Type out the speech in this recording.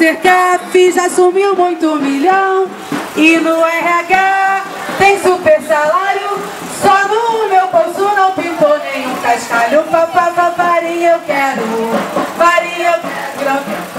ser CAF, já sumiu muito milhão. E no RH tem super salário, só no meu bolso não pintou nenhum cascalho. Farinha eu quero, farinha eu quero.